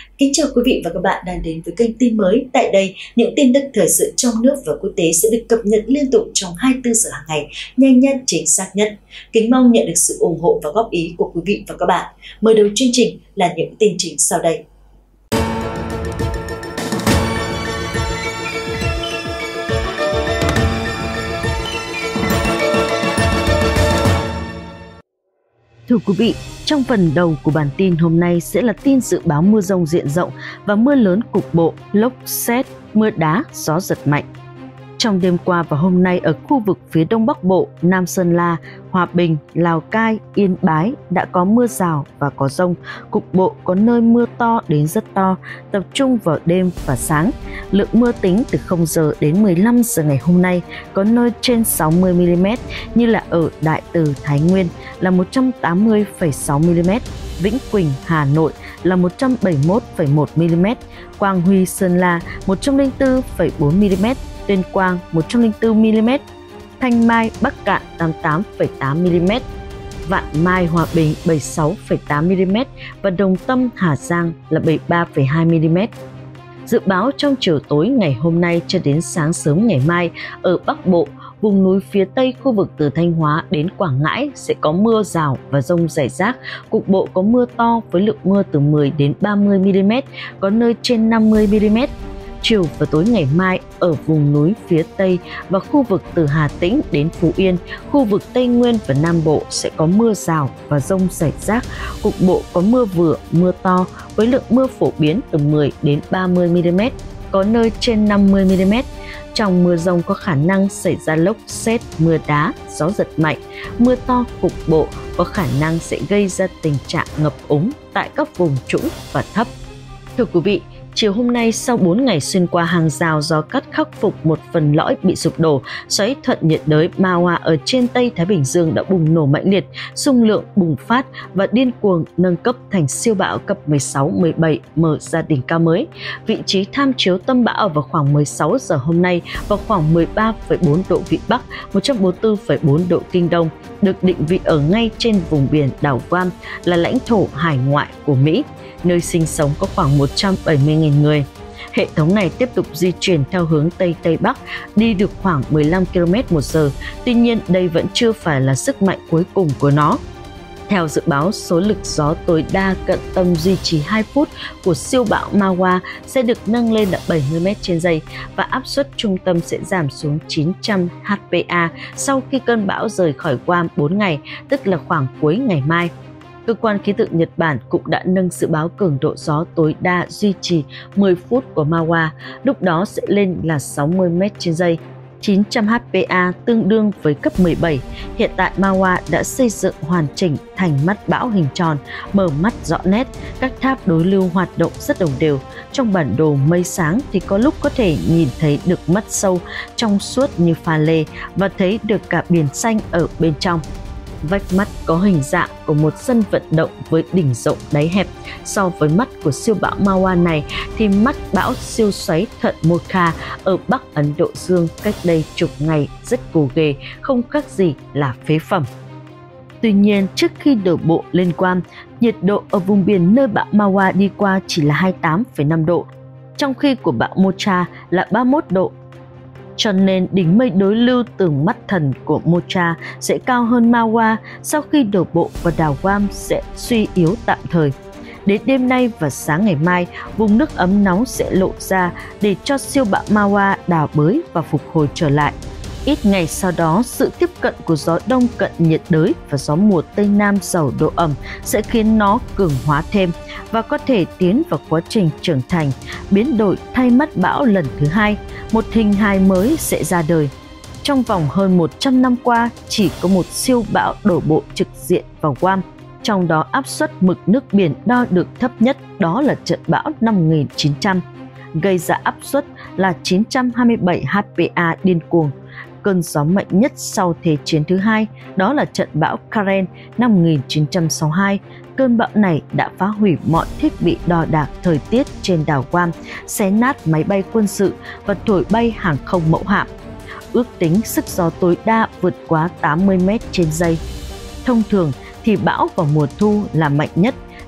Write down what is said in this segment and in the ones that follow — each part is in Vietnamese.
Kính chào quý vị và các bạn đang đến với kênh tin mới. Tại đây, những tin tức thời sự trong nước và quốc tế sẽ được cập nhật liên tục trong 24 giờ hàng ngày, nhanh nhất, chính xác nhất. Kính mong nhận được sự ủng hộ và góp ý của quý vị và các bạn. Mở đầu chương trình là những tin chính sau đây. Thưa quý vị, trong phần đầu của bản tin hôm nay sẽ là tin dự báo mưa rông diện rộng và mưa lớn cục bộ, lốc sét, mưa đá, gió giật mạnh. Trong đêm qua và hôm nay ở khu vực phía Đông Bắc Bộ, Nam Sơn La, Hòa Bình, Lào Cai, Yên Bái đã có mưa rào và có dông. Cục bộ có nơi mưa to đến rất to, tập trung vào đêm và sáng. Lượng mưa tính từ 0 giờ đến 15 giờ ngày hôm nay có nơi trên 60 mm như là ở Đại Từ, Thái Nguyên là 180,6 mm, Vĩnh Quỳnh, Hà Nội là 171,1 mm, Quang Huy, Sơn La 104,4 mm, Tuyên Quang 104 mm, Thanh Mai, Bắc Cạn 88,8 mm, Vạn Mai, Hòa Bình 76,8 mm và Đồng Tâm, Hà Giang là 73,2 mm. Dự báo trong chiều tối ngày hôm nay cho đến sáng sớm ngày mai ở Bắc Bộ, vùng núi phía Tây khu vực từ Thanh Hóa đến Quảng Ngãi sẽ có mưa rào và dông rải rác, cục bộ có mưa to với lượng mưa từ 10 đến 30 mm, có nơi trên 50 mm. Chiều và tối ngày mai ở vùng núi phía Tây và khu vực từ Hà Tĩnh đến Phú Yên, khu vực Tây Nguyên và Nam Bộ sẽ có mưa rào và dông rải rác, cục bộ có mưa vừa, mưa to với lượng mưa phổ biến từ 10 đến 30 mm, có nơi trên 50 mm. Trong mưa dông có khả năng xảy ra lốc sét, mưa đá, gió giật mạnh, mưa to cục bộ có khả năng sẽ gây ra tình trạng ngập úng tại các vùng trũng và thấp. Thưa quý vị, chiều hôm nay sau 4 ngày xuyên qua hàng rào gió cắt khắc phục một phần lõi bị sụp đổ, xoáy thuận nhiệt đới Mawa ở trên Tây Thái Bình Dương đã bùng nổ mạnh liệt, xung lượng bùng phát và điên cuồng nâng cấp thành siêu bão cấp 16-17 mở ra đỉnh cao mới. Vị trí tham chiếu tâm bão vào khoảng 16 giờ hôm nay vào khoảng 13,4 độ Vĩ Bắc, 144,4 độ Kinh Đông, được định vị ở ngay trên vùng biển đảo Guam là lãnh thổ hải ngoại của Mỹ, nơi sinh sống có khoảng 170.000 người. Hệ thống này tiếp tục di chuyển theo hướng Tây-Tây Bắc, đi được khoảng 15 km/h. Tuy nhiên, đây vẫn chưa phải là sức mạnh cuối cùng của nó. Theo dự báo, số lực gió tối đa cận tâm duy trì 2 phút của siêu bão Mawa sẽ được nâng lên là 70 m/giây và áp suất trung tâm sẽ giảm xuống 900 HPA sau khi cơn bão rời khỏi Guam 4 ngày, tức là khoảng cuối ngày mai. Cơ quan khí tượng Nhật Bản cũng đã nâng dự báo cường độ gió tối đa duy trì 10 phút của Mawa, lúc đó sẽ lên là 60 m/giây. 900 HPA tương đương với cấp 17. Hiện tại Mawa đã xây dựng hoàn chỉnh thành mắt bão hình tròn, mở mắt rõ nét, các tháp đối lưu hoạt động rất đồng đều. Trong bản đồ mây sáng thì có lúc có thể nhìn thấy được mắt sâu, trong suốt như pha lê và thấy được cả biển xanh ở bên trong. Vách mắt có hình dạng của một sân vận động với đỉnh rộng đáy hẹp. So với mắt của siêu bão Mawa này thì mắt bão siêu xoáy Thuận Mocha ở Bắc Ấn Độ Dương cách đây chục ngày rất gồ ghề, không khác gì là phế phẩm. Tuy nhiên, trước khi đổ bộ lên Guam, nhiệt độ ở vùng biển nơi bão Mawa đi qua chỉ là 28,5 độ, trong khi của bão Mocha là 31 độ. Cho nên đỉnh mây đối lưu tường mắt thần của Mocha sẽ cao hơn Mawa, sau khi đổ bộ vào đảo Guam sẽ suy yếu tạm thời. Đến đêm nay và sáng ngày mai, vùng nước ấm nóng sẽ lộ ra để cho siêu bão Mawa đào bới và phục hồi trở lại. Ít ngày sau đó, sự tiếp cận của gió đông cận nhiệt đới và gió mùa Tây Nam giàu độ ẩm sẽ khiến nó cường hóa thêm và có thể tiến vào quá trình trưởng thành, biến đổi thay mắt bão lần thứ hai. Một hình hài mới sẽ ra đời. Trong vòng hơn 100 năm qua, chỉ có một siêu bão đổ bộ trực diện vào Guam. Trong đó áp suất mực nước biển đo được thấp nhất đó là trận bão năm 1900, gây ra áp suất là 927 HPA điên cuồng. Cơn gió mạnh nhất sau Thế chiến thứ hai đó là trận bão Karen năm 1962. Cơn bão này đã phá hủy mọi thiết bị đo đạc thời tiết trên đảo Guam, xé nát máy bay quân sự và thổi bay hàng không mẫu hạm. Ước tính sức gió tối đa vượt quá 80 m/giây. Thông thường thì bão vào mùa thu là mạnh nhất,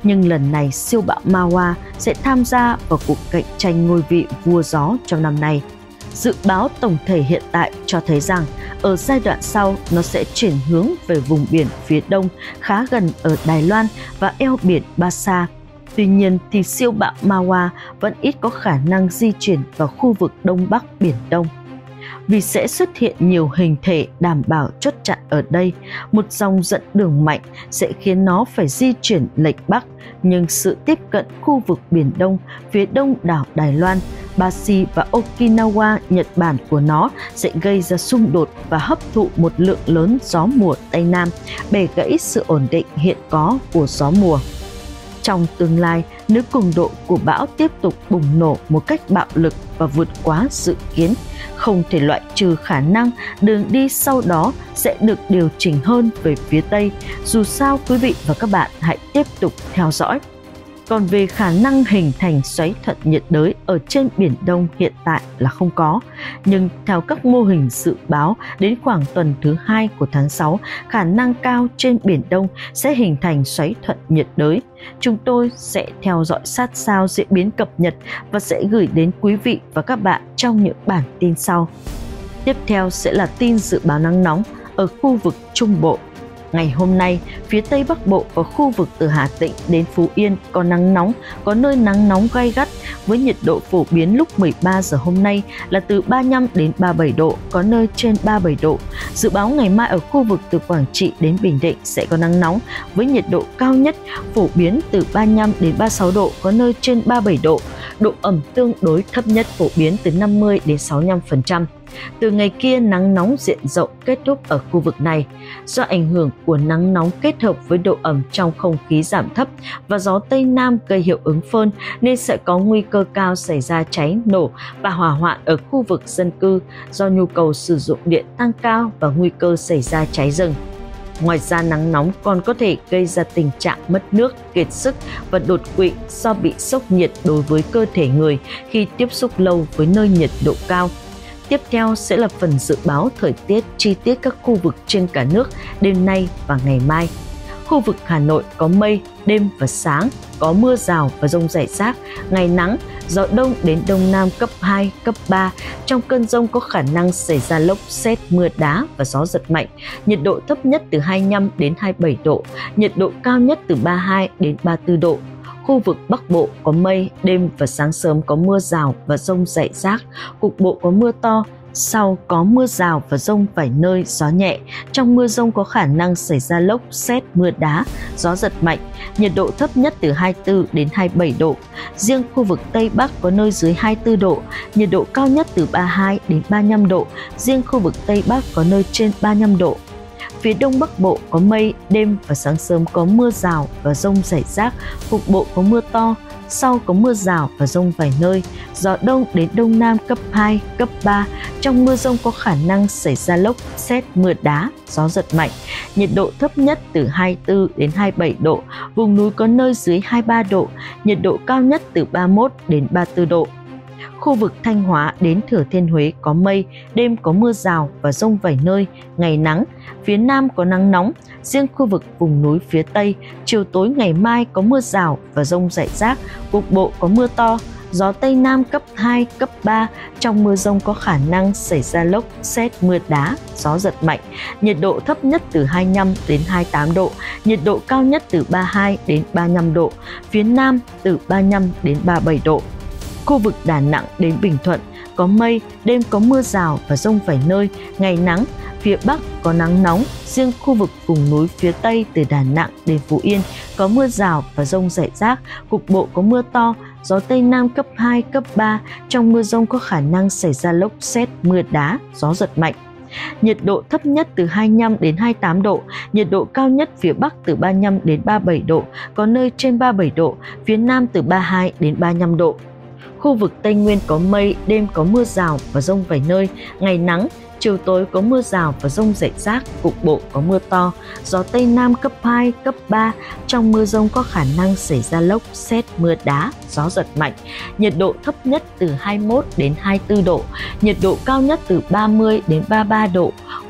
Nhưng lần này siêu bão Mawa sẽ tham gia vào cuộc cạnh tranh ngôi vị vua gió trong năm nay. Dự báo tổng thể hiện tại cho thấy rằng ở giai đoạn sau nó sẽ chuyển hướng về vùng biển phía đông khá gần ở Đài Loan và eo biển Ba Sa. Tuy nhiên thì siêu bão Mawa vẫn ít có khả năng di chuyển vào khu vực Đông Bắc Biển Đông. Vì sẽ xuất hiện nhiều hình thể đảm bảo chốt chặn ở đây, một dòng dẫn đường mạnh sẽ khiến nó phải di chuyển lệch Bắc, nhưng sự tiếp cận khu vực Biển Đông, phía đông đảo Đài Loan, Bashi và Okinawa, Nhật Bản của nó sẽ gây ra xung đột và hấp thụ một lượng lớn gió mùa Tây Nam, bẻ gãy sự ổn định hiện có của gió mùa. Trong tương lai, nếu cường độ của bão tiếp tục bùng nổ một cách bạo lực và vượt quá dự kiến, không thể loại trừ khả năng đường đi sau đó sẽ được điều chỉnh hơn về phía Tây. Dù sao, quý vị và các bạn hãy tiếp tục theo dõi. Còn về khả năng hình thành xoáy thuận nhiệt đới ở trên Biển Đông hiện tại là không có. Nhưng theo các mô hình dự báo, đến khoảng tuần thứ 2 của tháng 6, khả năng cao trên Biển Đông sẽ hình thành xoáy thuận nhiệt đới. Chúng tôi sẽ theo dõi sát sao diễn biến cập nhật và sẽ gửi đến quý vị và các bạn trong những bản tin sau. Tiếp theo sẽ là tin dự báo nắng nóng ở khu vực Trung Bộ. Ngày hôm nay, phía Tây Bắc Bộ và khu vực từ Hà Tĩnh đến Phú Yên có nắng nóng, có nơi nắng nóng gay gắt với nhiệt độ phổ biến lúc 13 giờ hôm nay là từ 35 đến 37 độ, có nơi trên 37 độ. Dự báo ngày mai ở khu vực từ Quảng Trị đến Bình Định sẽ có nắng nóng với nhiệt độ cao nhất phổ biến từ 35 đến 36 độ, có nơi trên 37 độ. Độ ẩm tương đối thấp nhất phổ biến từ 50 đến 65%. Từ ngày kia, nắng nóng diện rộng kết thúc ở khu vực này. Do ảnh hưởng của nắng nóng kết hợp với độ ẩm trong không khí giảm thấp và gió Tây Nam gây hiệu ứng phơn nên sẽ có nguy cơ cao xảy ra cháy nổ và hỏa hoạn ở khu vực dân cư do nhu cầu sử dụng điện tăng cao và nguy cơ xảy ra cháy rừng. Ngoài ra, nắng nóng còn có thể gây ra tình trạng mất nước, kiệt sức và đột quỵ do bị sốc nhiệt đối với cơ thể người khi tiếp xúc lâu với nơi nhiệt độ cao. Tiếp theo sẽ là phần dự báo thời tiết chi tiết các khu vực trên cả nước đêm nay và ngày mai. Khu vực Hà Nội có mây, đêm và sáng, có mưa rào và dông rải rác, ngày nắng, gió đông đến đông nam cấp 2, cấp 3. Trong cơn dông có khả năng xảy ra lốc sét, mưa đá và gió giật mạnh. Nhiệt độ thấp nhất từ 25 đến 27 độ, nhiệt độ cao nhất từ 32 đến 34 độ. Khu vực Bắc Bộ có mây, đêm và sáng sớm có mưa rào và dông rải rác, cục bộ có mưa to, sau có mưa rào và dông vài nơi, gió nhẹ. Trong mưa dông có khả năng xảy ra lốc, sét, mưa đá, gió giật mạnh. Nhiệt độ thấp nhất từ 24 đến 27 độ. Riêng khu vực Tây Bắc có nơi dưới 24 độ, nhiệt độ cao nhất từ 32 đến 35 độ. Riêng khu vực Tây Bắc có nơi trên 35 độ. Phía Đông Bắc Bộ có mây, đêm và sáng sớm có mưa rào và dông rải rác, cục bộ có mưa to, sau có mưa rào và dông vài nơi, gió đông đến đông nam cấp 2, cấp 3. Trong mưa dông có khả năng xảy ra lốc, sét, mưa đá, gió giật mạnh. Nhiệt độ thấp nhất từ 24 đến 27 độ, vùng núi có nơi dưới 23 độ, nhiệt độ cao nhất từ 31 đến 34 độ. Khu vực Thanh Hóa đến Thừa Thiên Huế có mây, đêm có mưa rào và dông vài nơi, ngày nắng, phía Nam có nắng nóng. Riêng khu vực vùng núi phía Tây, chiều tối ngày mai có mưa rào và dông rải rác, cục bộ có mưa to, gió Tây Nam cấp 2, cấp 3. Trong mưa dông có khả năng xảy ra lốc, sét, mưa đá, gió giật mạnh. Nhiệt độ thấp nhất từ 25 đến 28 độ, nhiệt độ cao nhất từ 32 đến 35 độ, phía Nam từ 35 đến 37 độ. Khu vực Đà Nẵng đến Bình Thuận có mây, đêm có mưa rào và dông vài nơi, ngày nắng, phía Bắc có nắng nóng. Riêng khu vực vùng núi phía Tây từ Đà Nẵng đến Phú Yên có mưa rào và dông rải rác, cục bộ có mưa to, gió Tây Nam cấp 2, cấp 3. Trong mưa dông có khả năng xảy ra lốc sét, mưa đá, gió giật mạnh. Nhiệt độ thấp nhất từ 25 đến 28 độ, nhiệt độ cao nhất phía Bắc từ 35 đến 37 độ, có nơi trên 37 độ, phía Nam từ 32 đến 35 độ. Khu vực Tây Nguyên có mây, đêm có mưa rào và dông vài nơi, ngày nắng, chiều tối có mưa rào và dông rải rác, cục bộ có mưa to, gió Tây Nam cấp 2, cấp 3. Trong mưa dông có khả năng xảy ra lốc, sét, mưa đá, gió giật mạnh. Nhiệt độ thấp nhất từ 21 đến 24 độ, nhiệt độ cao nhất từ 30 đến 33 độ.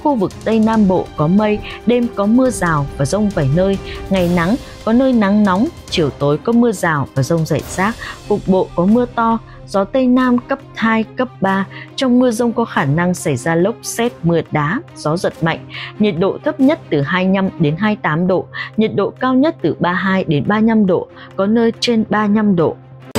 khu vực Tây Nam Bộ có mây, đêm có mưa rào và dông vài nơi, ngày nắng, có nơi nắng nóng, chiều tối có mưa rào và dông rải rác, cục bộ có mưa to, gió Tây Nam cấp 2, cấp 3. Trong mưa dông có khả năng xảy ra lốc sét, mưa đá, gió giật mạnh. Nhiệt độ thấp nhất từ 25 đến 28 độ, nhiệt độ cao nhất từ 32 đến 35 độ, có nơi trên 35 độ.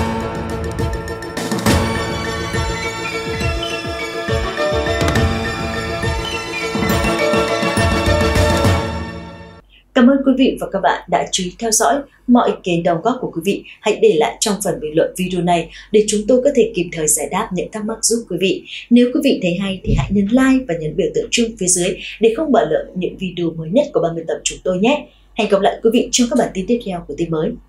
Cảm ơn quý vị và các bạn đã chú ý theo dõi. Mọi ý kiến đóng góp của quý vị hãy để lại trong phần bình luận video này để chúng tôi có thể kịp thời giải đáp những thắc mắc giúp quý vị. Nếu quý vị thấy hay thì hãy nhấn like và nhấn biểu tượng chuông phía dưới để không bỏ lỡ những video mới nhất của ban biên tập chúng tôi nhé. Hẹn gặp lại quý vị trong các bản tin tiếp theo của tin mới.